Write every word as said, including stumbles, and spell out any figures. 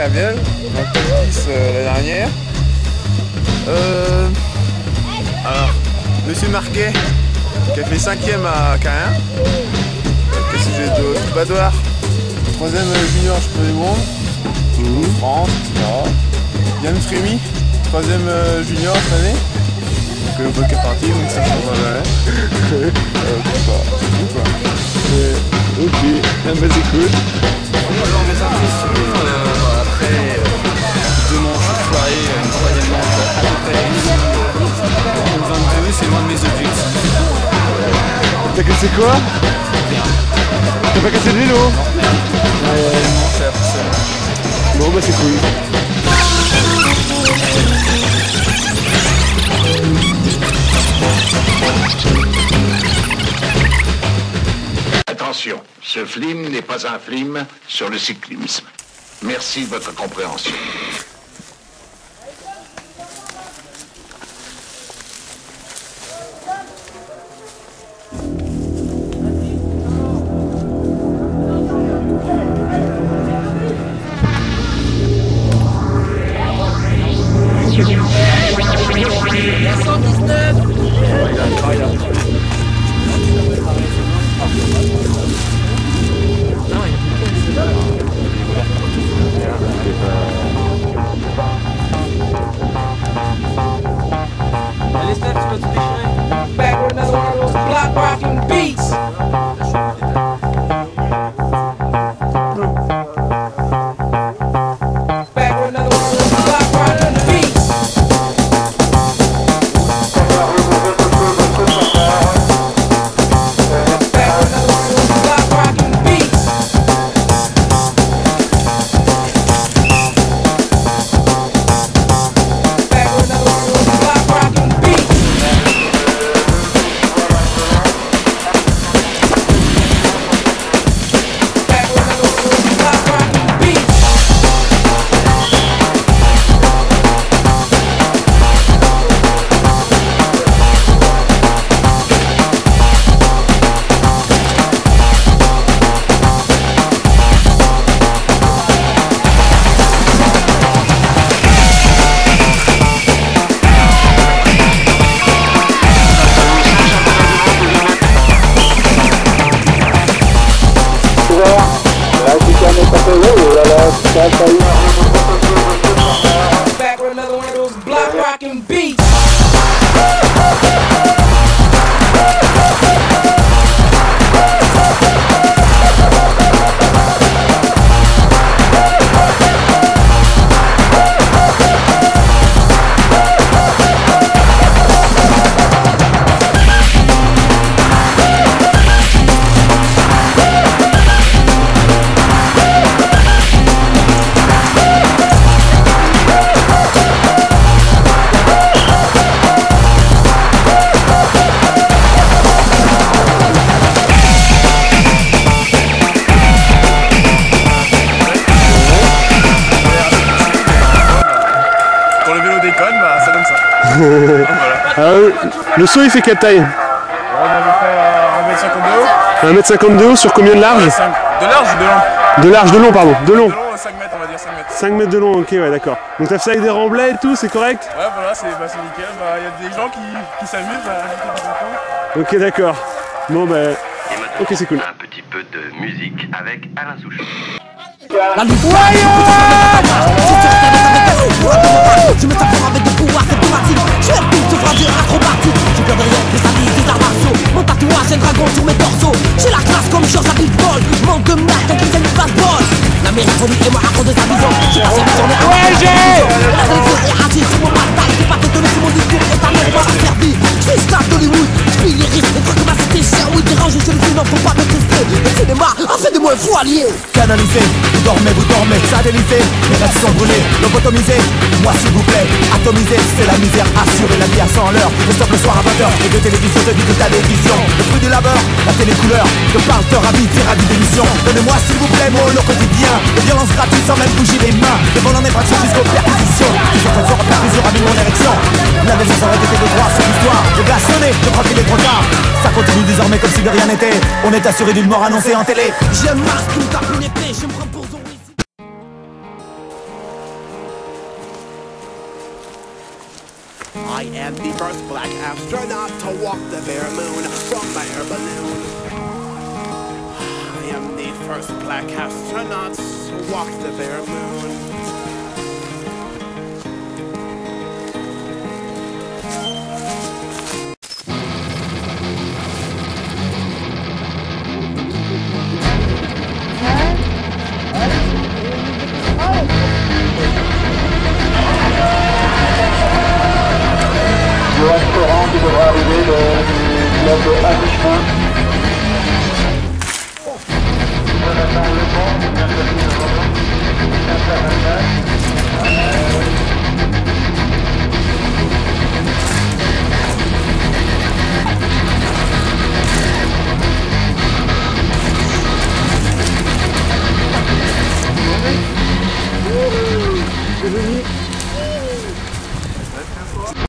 à Biel, dans le top dix euh, la dernière. Euh, alors, Monsieur Marquet, qui a fait cinquième à Caen. Qu'est-ce que j'ai d'autre? Badoir, troisième junior champion du monde, mmh. France, et cetera. Yann Frémy, troisième junior cette année. Donc le vodka party, donc ça change jamais. euh, c'est pas, c'est tout quoi. Mais, ok, ah, bah, c'est cool. Alors mes impressions, euh, après euh, deux manches de soirée, une troisième manche à peu près réussie, euh, vingt-deux, c'est loin de mes objectifs. T'as cassé quoi? T'as pas cassé le vélo? Non, ouais, c'est la poussée. Bon bah c'est cool. Attention, ce film n'est pas un film sur le cyclisme. Merci de votre compréhension. Back with another one of those block rocking beats. Back with another one of those block rocking beats. Back with another one of those block rocking beats. Back with another one of those block rocking beats. Back with another one of those block rocking beats. Pour le vélo déconne, bah ça donne ça. Donc, voilà. Alors, le saut il fait quelle taille? On a à peu près un mètre cinquante-deux haut. un mètre cinquante de haut sur combien de large? cinq De large ou de long? De large, de long pardon, de long. De long, cinq mètres, on va dire cinq mètres. cinq mètres de long, ok ouais d'accord. Donc t'as fait ça avec des remblais et tout, c'est correct? Ouais, voilà, c'est bah, nickel. Il bah, y a des gens qui, qui s'amusent à faire Ok d'accord. Bon bah, ok c'est cool. Un petit peu de musique avec Alain Souchon. La lutte. Je me tape avec des pouvoirs automatiques. Je suis un beat de bradir acrobatique. J'ai peur derrière des amis, des arts martiaux. Mon tatouage, un dragon sur mes torsos. J'ai la classe comme Georges à Big Ball. Manque de maths, donc ils aiment pas de bol. L'Amérique folie et moi raconte de sa vision. J'ai passé mes journées à la télévision. La télévision est raciste sur mon bataille. T'es pas étonné si mon discours est un normal servi. Je fais stade d'Hollywood. Je pille les risques. Et crois que ma cité chère, oui, dérangé chez le film, faut pas me tester. Le cinéma a fait de moi un fou allié. Canalisé, vous dormez, vous dormez, satellisé. Les rêves sont brûlés, lobotomisés. Moi s'il vous plaît, atomisé, c'est la misère assurée, la vie à cent l'heure. Je stoppe le soir à vingt heures et de télévision, de vie de télévision. Le fruit du labeur, la télécouleur, de parle-teur ravi, tirade d'émission. Donnez-moi s'il vous plaît mon lot quotidien. De violence gratuite sans même bouger les mains. De vol en infraction jusqu'aux perquisitions. Ils sont faits sur perfusion, ravi mon érection. La maison aurait été de droit sur l'histoire. Je vais sonner, je crois qu'il est trop tard. Ça continue désormais comme si de rien n'était. On est assuré d'une mort annoncée en télé. J'ai un masque, une tape, une épée. Je me prends pour Zoro ici. am the first black astronaut to walk the bare moon from my air balloon. I am the first black astronaut to walk the bare moon. Le restaurant qui devra arriver de club de Hamishma. C'est venu.